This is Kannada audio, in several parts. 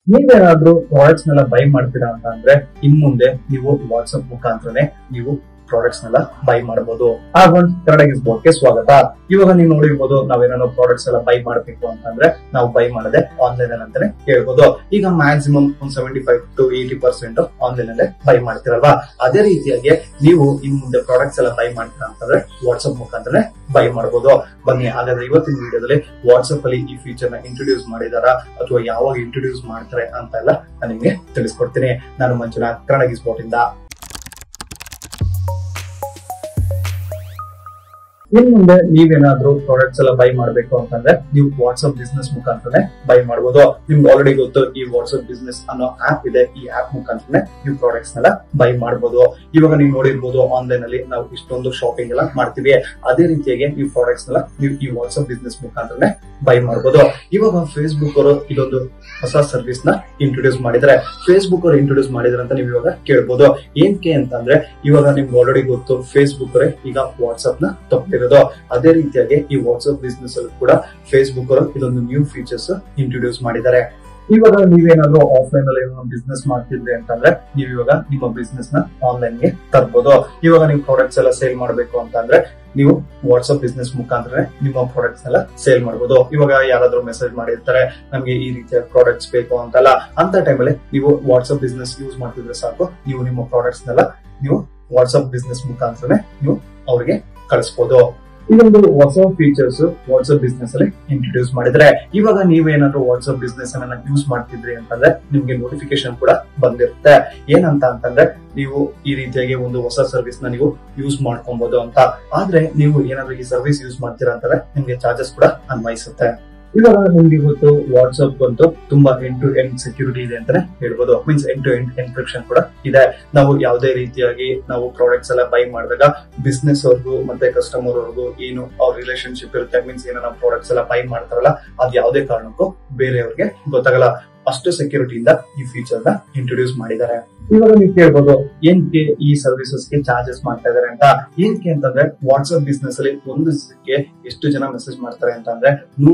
ನೀವೇನಾದ್ರೂ ಪ್ರಾಡಕ್ಟ್ಸ್ ನೆಲ್ಲ ಬೈ ಮಾಡ್ತೀರಾ ಅಂತ ಅಂದ್ರೆ ಇನ್ ಮುಂದೆ ನೀವು ವಾಟ್ಸ್ಆಪ್ ಮುಖಾಂತರನೇ ನೀವು ಪ್ರಾಡಕ್ಟ್ಸ್ ನೆಲ್ಲ ಬೈ ಮಾಡಬಹುದು. ಹಾಗೊಂದು ಕನ್ನಡ ಗೆ ಸ್ವಾಗತ. ಇವಾಗ ನೀವು ನೋಡಿರ್ಬೋದು, ನಾವೇನೋ ಪ್ರಾಡಕ್ಟ್ಸ್ ಎಲ್ಲ ಬೈ ಮಾಡಬೇಕು ಅಂತಂದ್ರೆ ನಾವು ಬೈ ಮಾಡದೆ ಆನ್ಲೈನ್ ಅಲ್ಲಿ ಅಂತಾನೆ ಹೇಳ್ಬೋದು. ಈಗ ಮ್ಯಾಕ್ಸಿಮಮ್ ಒಂದು 75 to 80% ಆನ್ಲೈನ್ ಅಲ್ಲೇ ಬೈ ಮಾಡ್ತಿರಲ್ವಾ. ಅದೇ ರೀತಿಯಾಗಿ ನೀವು ಇನ್ ಮುಂದೆ ಪ್ರಾಡಕ್ಟ್ಸ್ ಎಲ್ಲ ಬೈ ಮಾಡ್ತೀರಾ ಅಂತಂದ್ರೆ ವಾಟ್ಸ್ಆಪ್ ಮುಖಾಂತರ ಬೈ ಮಾಡಬಹುದು. ಬನ್ನಿ ಹಾಗಾದ್ರೆ ಇವತ್ತಿನ ವಿಡಿಯೋದಲ್ಲಿ ವಾಟ್ಸ್ಆಪ್ ಅಲ್ಲಿ ಈ ಫೀಚರ್ ನ ಇಂಟ್ರೊಡ್ಯೂಸ್ ಮಾಡಿದಾರಾ ಅಥವಾ ಯಾವಾಗ ಇಂಟ್ರೊಡ್ಯೂಸ್ ಮಾಡ್ತಾರೆ ಅಂತ ಎಲ್ಲ ನಾನು ನಿಮ್ಗೆ ತಿಳಿಸ್ಕೊಡ್ತೀನಿ. ನಾನು ಮಂಜುನಾಥ್, ಕನ್ನಡ ಇಂದ. ಇನ್ ಮುಂದೆ ನೀವೇನಾದ್ರೂ ಪ್ರಾಡಕ್ಟ್ಸ್ ಎಲ್ಲ ಬೈ ಮಾಡಬೇಕು ಅಂತಂದ್ರೆ ನೀವು ವಾಟ್ಸ್ಆಪ್ ಬಿಸ್ನೆಸ್ ಮುಖಾಂತರ ಬೈ ಮಾಡಬಹುದು. ನಿಮ್ಗೆ ಆಲ್ರೆಡಿ ಗೊತ್ತು, ಈ ವಾಟ್ಸ್ಆಪ್ ಬಿಸ್ನೆಸ್ ಅನ್ನೋ ಆಪ್ ಇದೆ. ಈ ಆಪ್ ಮುಖಾಂತರ ನೀವು ಪ್ರಾಡಕ್ಟ್ಸ್ ನೆಲ್ಲ ಬೈ ಮಾಡಬಹುದು. ಇವಾಗ ನೀವು ನೋಡಿರ್ಬೋದು, ಆನ್ಲೈನ್ ಅಲ್ಲಿ ನಾವು ಇಷ್ಟೊಂದು ಶಾಪಿಂಗ್ ಎಲ್ಲ ಮಾಡ್ತೀವಿ. ಅದೇ ರೀತಿಯಾಗಿ ನೀವು ಪ್ರಾಡಕ್ಟ್ಸ್ ನೆಲ್ಲ ನೀವು ಈ ವಾಟ್ಸ್ಆಪ್ ಬಿಸ್ನೆಸ್ ಮುಖಾಂತರ ಬೈ ಮಾಡಬಹುದು. ಇವಾಗ ಫೇಸ್ಬುಕ್ ಅವರು ಇದೊಂದು ಹೊಸ ಸರ್ವಿಸ್ ನ ಇಂಟ್ರೊಡ್ಯೂಸ್ ಮಾಡಿದ್ರೆ. ಫೇಸ್ಬುಕ್ ಅವರು ಇಂಟ್ರೊಡ್ಯೂಸ್ ಮಾಡಿದ್ರೆ ಅಂತ ನೀವು ಇವಾಗ ಕೇಳ್ಬೋದು. ಏನಕ್ಕೆ ಅಂತಂದ್ರೆ ಇವಾಗ ನಿಮ್ಗೆ ಆಲ್ರೆಡಿ ಗೊತ್ತು, ಫೇಸ್ಬುಕ್ ಅವರೇ ಈಗ ವಾಟ್ಸ್ಆಪ್ ನ ತಪ್ಪಿರೋದು. ಅದೇ ರೀತಿಯಾಗಿ ಈ ವಾಟ್ಸ್ಆಪ್ ಬಿಸ್ನೆಸ್ ಅಲ್ಲಿ ಕೂಡ ಫೇಸ್ಬುಕ್ ಅವರು ಇದೊಂದು ನ್ಯೂ ಫೀಚರ್ಸ್ ಇಂಟ್ರೊಡ್ಯೂಸ್ ಮಾಡಿದ್ದಾರೆ. ಇವಾಗ ನೀವೇನಾದ್ರೂ ಆಫ್ಲೈನ್ ಅಲ್ಲಿ ಬಿಸ್ನೆಸ್ ಮಾಡ್ತಿದ್ರಿ ಅಂತಂದ್ರೆ ನೀವು ಇವಾಗ ನಿಮ್ಮ ಬಿಸ್ನೆಸ್ ನ ಆನ್ಲೈನ್ ಗೆ ತರಬಹುದು. ಇವಾಗ ನೀವು ಪ್ರಾಡಕ್ಟ್ಸ್ ಎಲ್ಲ ಸೇಲ್ ಮಾಡಬೇಕು ಅಂತಂದ್ರೆ ನೀವು ವಾಟ್ಸ್ಆಪ್ ಬಿಸ್ನೆಸ್ ಮುಖಾಂತರ ನಿಮ್ಮ ಪ್ರಾಡಕ್ಟ್ಸ್ ಎಲ್ಲ ಸೇಲ್ ಮಾಡಬಹುದು. ಇವಾಗ ಯಾರಾದ್ರೂ ಮೆಸೇಜ್ ಮಾಡಿರ್ತಾರೆ, ನಮ್ಗೆ ಈ ರೀತಿಯ ಪ್ರಾಡಕ್ಟ್ಸ್ ಬೇಕು ಅಂತಲ್ಲ, ಅಂತ ಟೈಮಲ್ಲಿ ನೀವು ವಾಟ್ಸ್ಆಪ್ ಬಿಸ್ನೆಸ್ ಯೂಸ್ ಮಾಡ್ತಿದ್ರೆ ಸಾಕು, ನೀವು ನಿಮ್ಮ ಪ್ರಾಡಕ್ಟ್ಸ್ ನೆಲ್ಲ ನೀವು ವಾಟ್ಸ್ಆಪ್ ಬಿಸ್ನೆಸ್ ಮುಖಾಂತರ ನೀವು ಅವ್ರಿಗೆ ಕಳಿಸಬಹುದು. ಇದೊಂದು ಹೊಸ ಫೀಚರ್ಸ್ ವಾಟ್ಸ್ಆಪ್ ಬಿಸ್ನೆಸ್ ಅಲ್ಲಿ ಇಂಟ್ರೊಡ್ಯೂಸ್ ಮಾಡಿದ್ರೆ. ಇವಾಗ ನೀವೇನಾದ್ರೂ ವಾಟ್ಸ್ಆಪ್ ಬಿಸ್ನೆಸ್ ಅನ್ನ ಯೂಸ್ ಮಾಡ್ತಿದ್ರಿ ಅಂತಂದ್ರೆ ನಿಮ್ಗೆ ನೋಟಿಫಿಕೇಶನ್ ಕೂಡ ಬಂದಿರುತ್ತೆ. ಏನಂತ ಅಂತಂದ್ರೆ ನೀವು ಈ ರೀತಿಯಾಗಿ ಒಂದು ಹೊಸ ಸರ್ವಿಸ್ ನ ನೀವು ಯೂಸ್ ಮಾಡ್ಕೊಬಹುದು ಅಂತ. ಆದ್ರೆ ನೀವು ಏನಾದ್ರೂ ಈ ಸರ್ವಿಸ್ ಯೂಸ್ ಮಾಡ್ತೀರಾ ಅಂತಂದ್ರೆ ನಿಮ್ಗೆ ಚಾರ್ಜಸ್ ಕೂಡ ಅನ್ವಯಿಸುತ್ತೆ. ಇವಾಗ ನಿಮ್ಗೆ ಗೊತ್ತು, ವಾಟ್ಸ್ಆಪ್ ಅಂತೂ ತುಂಬಾ ಎಂಡ್ ಟು ಎಂಡ್ ಸೆಕ್ಯೂರಿಟಿ ಇದೆ ಅಂತಾನೆ ಹೇಳ್ಬೋದು. Means end to end encryption ಕೂಡ ಇದೆ. ನಾವು ಯಾವುದೇ ರೀತಿಯಾಗಿ ನಾವು ಪ್ರಾಡಕ್ಟ್ಸ್ ಎಲ್ಲ ಬೈ ಮಾಡಿದಾಗ ಬಿಸ್ನೆಸ್ ಅವ್ರಿಗೂ ಮತ್ತೆ ಕಸ್ಟಮರ್ ಅವ್ರಿಗೂ ಏನು ಅವ್ರ ರಿಲೇಶನ್ಶಿಪ್ ಇರುತ್ತೆ, ಮೀನ್ಸ್ ಏನೋ ನಾವು ಪ್ರಾಡಕ್ಟ್ಸ್ ಎಲ್ಲ ಬೈ ಮಾಡ್ತಾರಲ್ಲ, ಅದು ಯಾವುದೇ ಕಾರಣಕ್ಕೂ ಬೇರೆಯವ್ರಿಗೆ ಗೊತ್ತಾಗಲ್ಲ. ಅಷ್ಟು ಸೆಕ್ಯೂರಿಟಿಯಿಂದ ಈ ಫೀಚರ್ ನ ಇಂಟ್ರೊಡ್ಯೂಸ್ ಮಾಡಿದ್ದಾರೆ. ಇವಾಗ ನೀವು ಕೇಳ್ಬೋದು, ಏನಕ್ಕೆ ಈ ಸರ್ವಿಸಸ್ ಗೆ ಚಾರ್ಜಸ್ ಮಾಡ್ತಾ ಇದಾರೆ ಅಂತ. ಏನಕ್ಕೆ ಅಂತಂದ್ರೆ ವಾಟ್ಸ್ಆಪ್ ಬಿಸ್ನೆಸ್ ಅಲ್ಲಿ ಒಂದು ದಿವಸಕ್ಕೆ ಎಷ್ಟು ಜನ ಮೆಸೇಜ್ ಮಾಡ್ತಾರೆ ಅಂತಂದ್ರೆ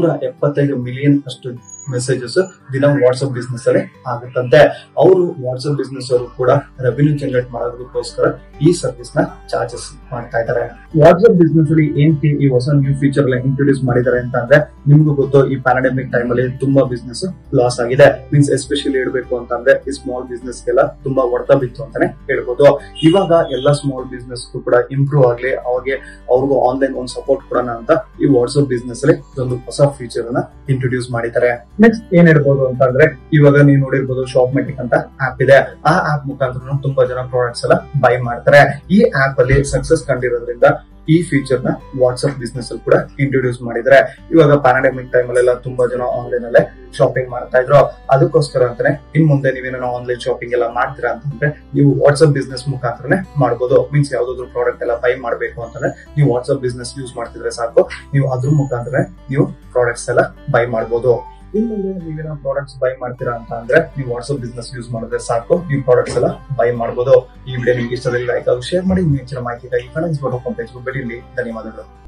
175 ಮಿಲಿಯನ್ ಅಷ್ಟು ಮೆಸೇಜಸ್ ದಿನ ವಾಟ್ಸ್ಆಪ್ ಬಿಸ್ನೆಸ್ ಅಲ್ಲಿ ಆಗುತ್ತಂತೆ. ಅವರು ವಾಟ್ಸ್ಆಪ್ ಬಿಸ್ನೆಸ್ ಅವರು ಕೂಡ ರೆವಿನ್ಯೂ ಜನರೇಟ್ ಮಾಡೋದಕ್ಕೋಸ್ಕರ ಈ ಸರ್ವಿಸ್ ನ ಚಾರ್ಜಸ್ ಮಾಡ್ತಾ ಇದ್ದಾರೆ. ವಾಟ್ಸ್ಆಪ್ ಬಿಸ್ನೆಸ್ ಅಲ್ಲಿ ಏನಕ್ಕೆ ಈ ಹೊಸ ನ್ಯೂ ಫೀಚರ್ ಎಲ್ಲ ಇಂಟ್ರೊಡ್ಯೂಸ್ ಮಾಡಿದ್ದಾರೆ ಅಂತಂದ್ರೆ, ನಿಮ್ಗೂ ಗೊತ್ತು, ಈ ಪ್ಯಾಂಡಮಿಕ್ ಟೈಮ್ ಅಲ್ಲಿ ತುಂಬಾ ಬಿಸ್ನೆಸ್ ಲಾಸ್ ಆಗಿದೆ. ಮೀನ್ಸ್ ಎಸ್ಪೆಷಲಿ ಹೇಳ್ಬೇಕು ಅಂತಂದ್ರೆ ಈ ಸ್ಮಾಲ್ ಬಿಸ್ನೆಸ್ ಗೆಲ್ಲ ತುಂಬಾ ಹೊಡೆತ ಬಿತ್ತು ಅಂತಾನೆ ಹೇಳ್ಬೋದು. ಇವಾಗ ಎಲ್ಲಾ ಸ್ಮಾಲ್ ಬಿಸ್ನೆಸ್ ಕೂಡ ಇಂಪ್ರೂವ್ ಆಗ್ಲಿ, ಅವ್ರಿಗೂ ಆನ್ಲೈನ್ ಒಂದು ಸಪೋರ್ಟ್ ಕೊಡೋಣ ಅಂತ ಈ ವಾಟ್ಸ್ಆಪ್ ಬಿಸ್ನೆಸ್ ಅಲ್ಲಿ ಒಂದು ಹೊಸ ಫೀಚರ್ ಅನ್ನ ಇಂಟ್ರೊಡ್ಯೂಸ್ ಮಾಡಿದ್ದಾರೆ. ನೆಕ್ಸ್ಟ್ ಏನ್ ಹೇಳ್ಬೋದು ಅಂತಂದ್ರೆ, ಇವಾಗ ನೀವು ನೋಡಿರ್ಬೋದು, ಶಾಪ್ಮೆಟಿಕ್ ಅಂತ ಆಪ್ ಇದೆ. ಆ ಆಪ್ ಮುಖಾಂತರ ತುಂಬಾ ಜನ ಪ್ರಾಡಕ್ಟ್ಸ್ ಎಲ್ಲ ಬೈ ಮಾಡ್ತಾರೆ. ಈ ಆಪ್ ಅಲ್ಲಿ ಸಕ್ಸಸ್ ಕಂಡಿರೋದ್ರಿಂದ ಈ ಫೀಚರ್ ನ ವಾಟ್ಸ್ಆಪ್ ಬಿಸ್ನೆಸ್ ಅಲ್ಲಿ ಕೂಡ ಇಂಟ್ರೊಡ್ಯೂಸ್ ಮಾಡಿದ್ರೆ. ಇವಾಗ ಪ್ಯಾಂಡಮಿಕ್ ಟೈಮ್ ಅಲ್ಲೆಲ್ಲ ತುಂಬಾ ಜನ ಆನ್ಲೈನ್ ಅಲ್ಲೇ ಶಾಪಿಂಗ್ ಮಾಡ್ತಾ ಇದ್ರು. ಅದಕ್ಕೋಸ್ಕರ ಅಂತಾನೆ ಇನ್ ಮುಂದೆ ನೀವೇನೋ ಆನ್ಲೈನ್ ಶಾಪಿಂಗ್ ಎಲ್ಲ ಮಾಡ್ತೀರಾ ಅಂತಂದ್ರೆ ನೀವು ವಾಟ್ಸ್ಆಪ್ ಬಿಸ್ನೆಸ್ ಮುಖಾಂತರನೇ ಮಾಡಬಹುದು. ಮೀನ್ಸ್ ಯಾವ್ದಾದ್ರು ಪ್ರಾಡಕ್ಟ್ ಎಲ್ಲ ಬೈ ಮಾಡಬೇಕು ಅಂತಂದ್ರೆ ನೀವು ವಾಟ್ಸ್ಆಪ್ ಬಿಸ್ನೆಸ್ ಯೂಸ್ ಮಾಡ್ತಿದ್ರೆ ಸಾಕು, ನೀವು ಅದ್ರ ಮುಖಾಂತರ ನೀವು ಪ್ರಾಡಕ್ಟ್ಸ್ ಎಲ್ಲ ಬೈ ಮಾಡಬಹುದು. ಇನ್ನು ನೀವೇನೋ ಪ್ರಾಡಕ್ಟ್ಸ್ ಬೈ ಮಾಡ್ತೀರಾ ಅಂತ ಅಂದ್ರೆ ನೀವು ವಾಟ್ಸ್ಆಪ್ ಬಿಸ್ನೆಸ್ ಯೂಸ್ ಮಾಡಿದ್ರೆ ಸಾಕು, ನೀವು ಪ್ರಾಡಕ್ಟ್ಸ್ ಎಲ್ಲ ಬೈ ಮಾಡಬಹುದು. ಈ ವಿಡಿಯೋ ನಿಮ್ಗೆ ಇಷ್ಟದಲ್ಲಿ ಲೈಕ್ ಹಾಗೂ ಶೇರ್ ಮಾಡಿ. ಹೆಚ್ಚಿನ ಮಾಹಿತಿಗಾಗಿ ಕಮೆಂಟ್ಸ್ ಬರೋ ಪೇಜ್ ಭೇಟಿ ನೀಡಿ. ಧನ್ಯವಾದಗಳು.